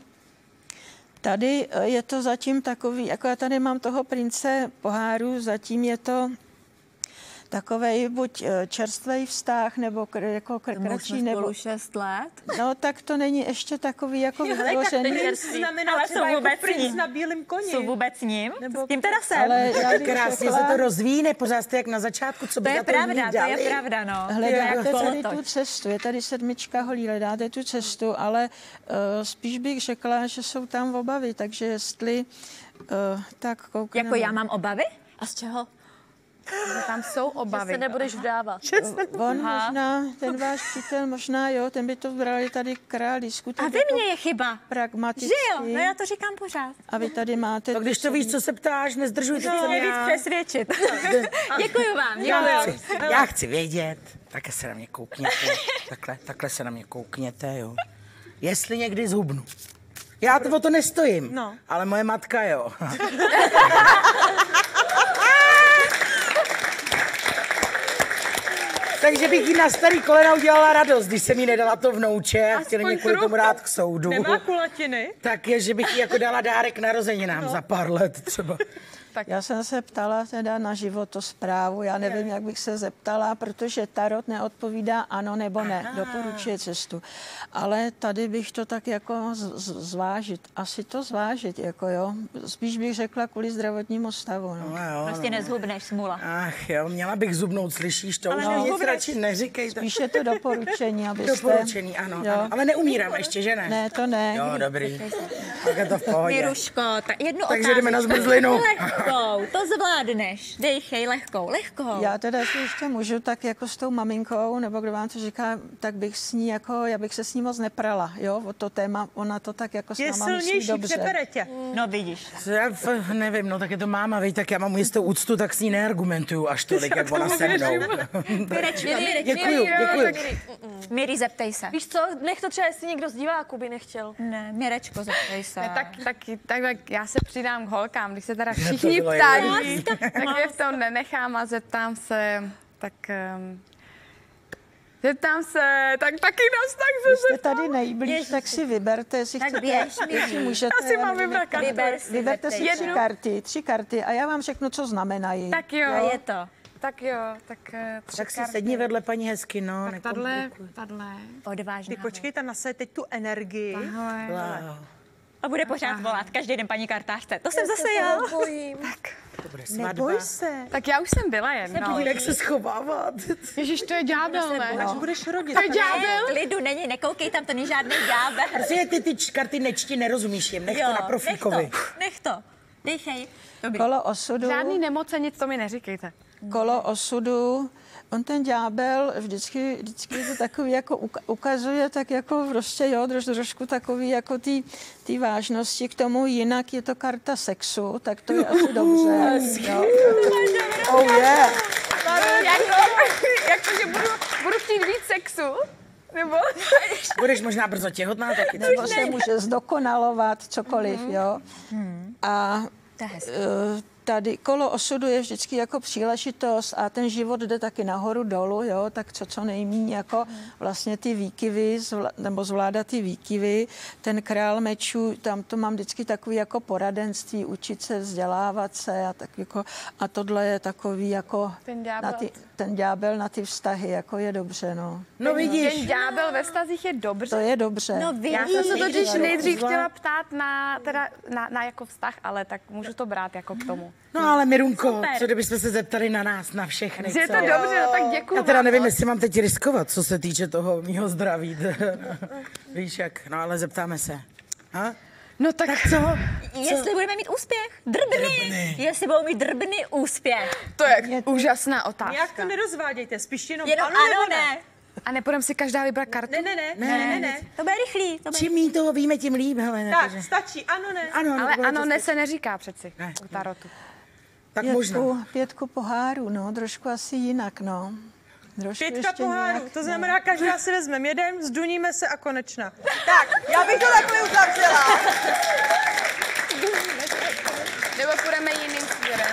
Tady eh, je to zatím takový, jako já tady mám toho prince poháru, zatím je to takovej buď čerstvý vztah, nebo kr, jako kr, My už kratší, jsme nebo... spolu šest let. No, tak to není ještě takový jako vytvořený. Znamená Ale třeba jsou jako vůbec princ ní. na bílém koni. Jsou vůbec ním? Nebo- S tím teda jsem. Ale já bych Krásně se řekla, to rozvíjí, ne pořád jste jak na začátku, co To by je za to pravda, jiní to je dali. pravda, no. hledáte To je tady jak tu kolotoč. cestu, je tady sedmička holí, hledáte tu cestu, ale uh, spíš bych řekla, že jsou tam obavy, takže jestli uh, tak koukneme. Jako já mám obavy? A z čeho? Že tam jsou obavy. Se nebudeš vdávat. On možná, ten váš přítel možná, jo, ten by to brali tady král, diskutuje. A vy mě je chyba. Pragmaticky. Že jo? No já to říkám pořád. A vy tady máte... No když to víš, co se ptáš, nezdržuj to, No, co mě víc já. přesvědčit. Děkuju vám, Já děkuju. chci, já chci vědět, také se na mě koukněte, takhle, takhle se na mě koukněte, jo. Jestli někdy zhubnu. Já to o to nestojím, No. ale moje matka, jo. Takže bych jí na starý kolena udělala radost, když jsem jí nedala to vnouče a chtěli mě kvůli tomu dát k soudu. Nemá kulatiny? Tak je, že bych jí jako dala dárek narozeninám no. za pár let třeba. Já jsem se ptala teda na životosprávu, já nevím, jak bych se zeptala, protože tarot neodpovídá ano nebo ne, doporučuje cestu. Ale tady bych to tak jako z- z- zvážit, asi to zvážit, jako jo. Spíš bych řekla kvůli zdravotnímu stavu, no. No, jo, Prostě nezhubneš, smula. Ach jo, měla bych zubnout, slyšíš to? Ale Už mi nic nezhubneš. radši neříkejte. Spíš je to doporučení, abyste... Doporučený, ano, Jo. ano. Ale neumírám ještě, že ne? Ne, to ne. Jo, dobrý. Tak je to v pohodě. Miruško, tak jednu Takže jdeme na otázečku. zmrzlinu. Lehkou, to zvládneš. Dejchej lehkou, lehkou. Já teda si ještě můžu tak jako s tou maminkou, nebo kdo vám to říká, tak bych s ní jako, já bych se s ní moc neprala, jo, o to téma, ona to tak jako s Je náma myslí silnější, dobře. přepere tě. No vidíš. Co Já f- nevím, no tak je to máma, víš, tak já mám jistou úctu, tak s ní neargumentuju až tolik, jak ona se mnou. Mirečko, Mirečko. Děkuju, děkuju. Miri, zeptej se. Víš co, nech to třeba, jestli někdo z diváků by nechtěl. Ne, Mirečko, zeptej se. Ne, tak, tak, tak, tak já se přidám k holkám, když se teda to všichni bylo ptají, tak je v tom nenechám a zeptám se, tak... Um, zeptám se, tak taky nás tak Když se jste tady nejblíž, tak si vyberte, jestli Tak chcete, běž, jestli můžete. Asi já mám nevím, vybrat jak- kartu. Vyber si, Vyberte si zeptej tři se. karty, tři karty a já vám řeknu, co znamenají. Tak jo. A je to. Tak jo, tak eh, tři Tak si karty. sedni vedle paní hezky, no. Tak tahle, tahle. Odvážná. Ty počkej, tam nasaď teď tu energii. Tahle. Wow, A bude pořád volat každý den paní kartářce. To jsem zase já. Tak. to bude svatba. Neboj se. Tak já už jsem byla jednou. Jak se schovávat. Ježiš, to je ďábel, ne? Až budeš rodit. To je tak- ďábel. Klidu není, nekoukej, tam to není žádný ďábel. Prostě ty ty č- karty nečti, nerozumíš jim, nech to na nech profíkovi. to, nech to. Dejchej. Dobrý. Kolo osudu. Žádný nemoce, nic to mi neříkejte. Kolo osudu. On ten ďábel vždycky, vždycky to takový jako uka- ukazuje tak jako prostě jo, troš, trošku takový jako ty, ty vážnosti k tomu, jinak je to karta sexu, tak to je asi dobře. Jo. Oh yeah. Jak, jak to, že budu, budu chtít víc sexu? Nebo? Budeš možná brzo těhotná taky. Nebo se může zdokonalovat, cokoliv, jo. A To je hezké. eh, tady kolo osudu je vždycky jako příležitost a ten život jde taky nahoru dolů, jo, tak co co nejméně jako vlastně ty výkyvy, zvla, nebo zvládat ty výkyvy. Ten král mečů, tam to mám vždycky takový jako poradenství, učit se, vzdělávat se a tak jako, a tohle je takový jako Ten ďábel. na ty, ten ďábel na ty vztahy, jako je dobře, no. No vidíš. Ten ďábel ve vztazích je dobře. To je dobře. No vidíš. Já jsem se totiž nejdřív Zvlášť. chtěla ptát na, teda, na, na jako vztah, ale tak můžu to brát jako k tomu. No ale Mirunko, co kdybyste se zeptali na nás, na všechny, Je co? to dobře, no tak děkuju. Já teda vám nevím, moc. jestli mám teď riskovat, co se týče toho mýho zdraví. Víš jak, no ale zeptáme se. Ha? No tak, Tak co? Jestli budeme mít úspěch. Drbny. Jestli budou mít drbny úspěch. to je úžasná Nějak otázka. to nerozvádějte, spíš jenom Jenom ano, ano, nebo ne. A nepůjdeme si každá vybrat kartu? Ne, ne, ne, ne, ne, ne. To bude rychlý. To bude... Čím mý toho víme, tím líp, hele. Tak, takže- stačí, ano, ne. Ano, Ale bude ano, to ne stačí. se neříká přeci Ne. u tarotu. Tak možná. Pětku, pětku pohárů, no, trošku asi jinak, no. Trošku Pětka ještě pohárů, nějak, to no. znamená, každá si vezmeme jeden, zduníme se a konečná. Tak, já bych to takhle uzavřela. Nebo půjdeme jiným směrem?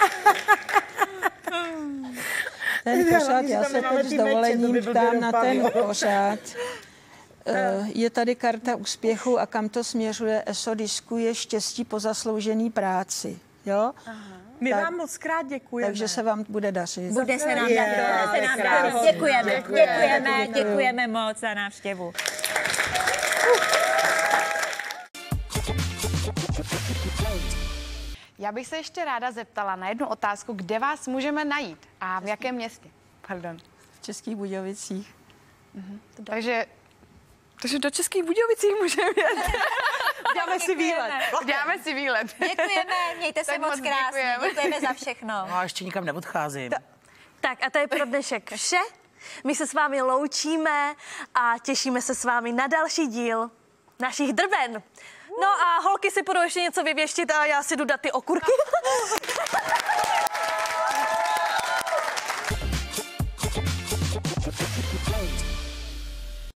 Ten pořád, já se nemáme teď s ty meče, to by dovolením blbě ptám na ten dopadlo. pořád. Eh, Je tady karta úspěchu a kam to směřuje? Eso diskuje štěstí po zasloužený práci. Jo? My Tak- vám moc krát děkujeme. Takže se vám bude dařit. Bude se nám Je, dát, bude se nám dát. krásně. Děkujeme, děkujeme, děkujeme moc za návštěvu. Já bych se ještě ráda zeptala na jednu otázku, kde vás můžeme najít a v jakém městě? Pardon. V Českých Budějovicích. Takže, takže do Českých Budějovicích můžeme jet. Dáme si výlet. Dáme si výlet. Děkujeme, mějte se Tak moc moc krásně. děkujeme. Děkujeme za všechno. No a ještě nikam neodcházím. Tak a to je pro dnešek vše. My se s vámi loučíme a těšíme se s vámi na další díl našich drben. No a holky si budou ještě něco vyvěštit a já si jdu dát ty okurky.